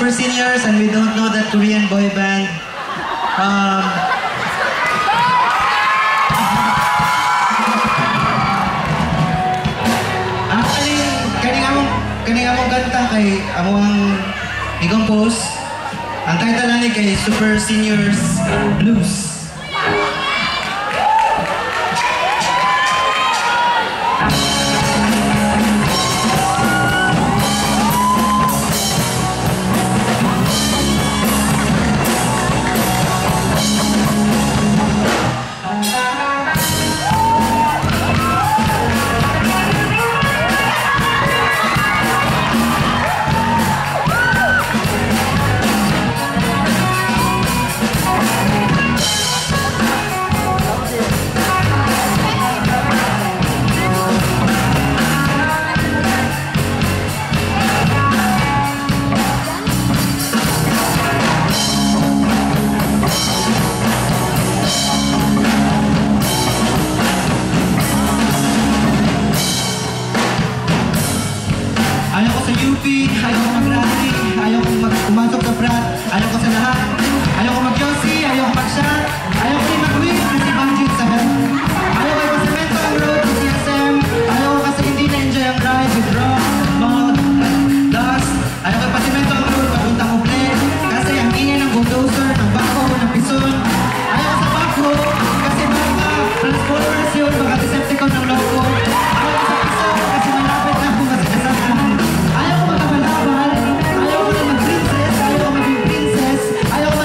super seniors and we don't know that Korean boy band. Actually, kani among kanta kay among i-compose. Ang title na ni kay Super Seniors Blues. Ayaw ko sa UP, ayaw ko mag-rally, ayaw ko pumasok sa frat, ayaw ko sa lahat, ayaw ko mag-yossi, ayaw ko mag-shot, ayaw ko rin mag-win kasi budget sa head. Ayaw ko ipasemento ang road sa CSM, ayaw ko kasi hindi na-enjoy ang ride with rock, mud, dust. Ayaw ko ipasemento ang road papuntang uble, kasi ang ingay ng bulldozer, ng bako, ng pison. Ayaw ko sa bako, kasi mga transformers yun, mga Decepticon ng loko. Ayaw ko sa pison, kasi malapit na ako kasi kasama. Ayaw ko magkabalaban, ayaw ko na mag-princess, ayaw ko maging princess, ayaw ko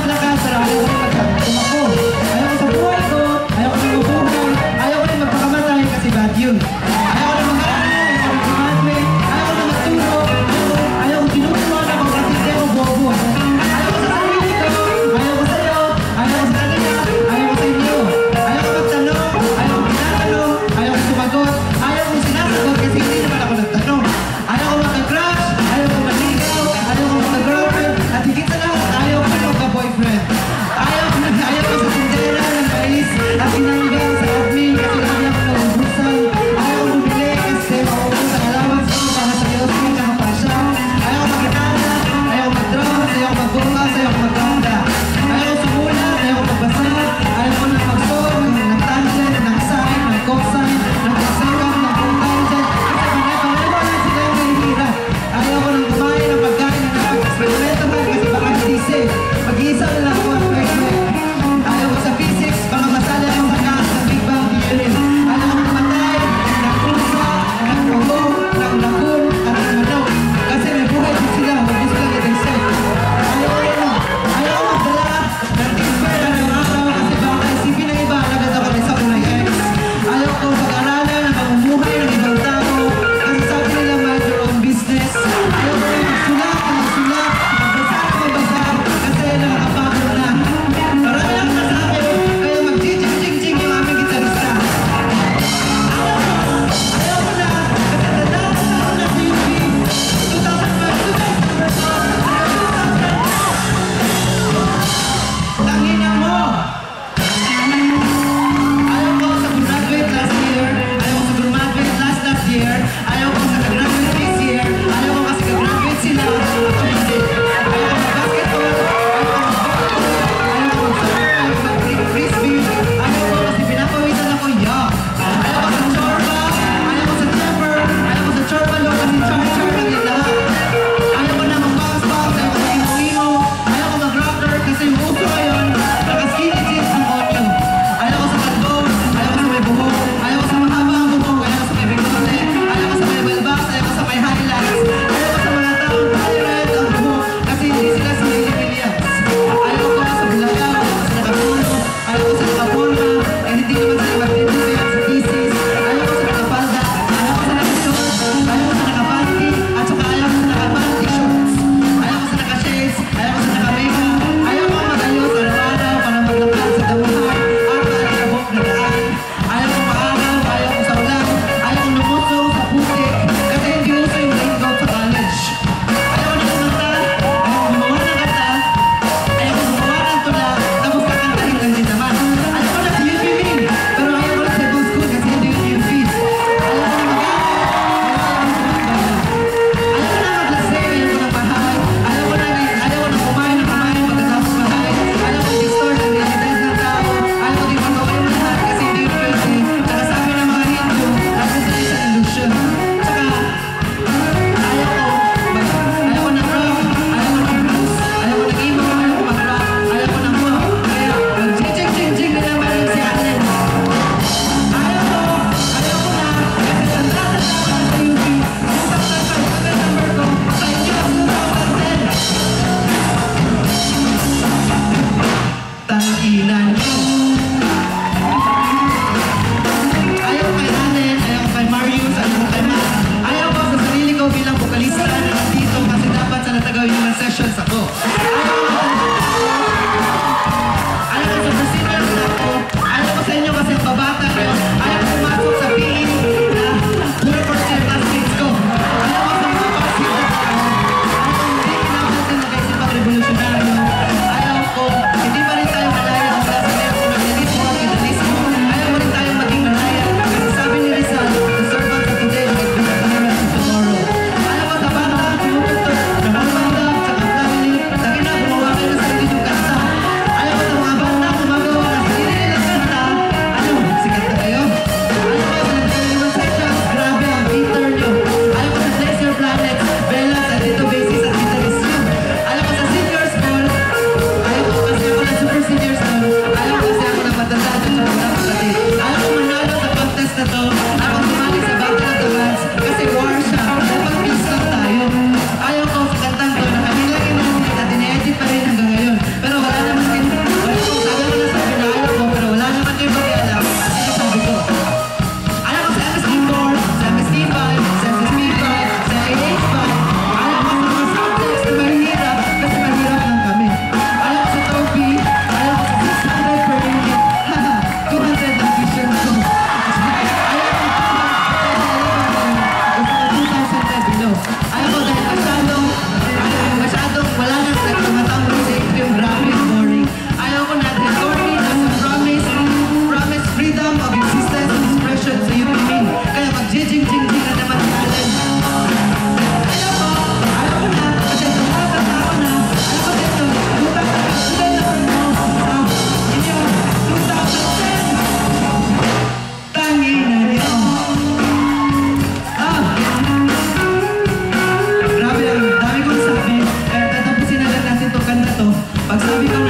baby ko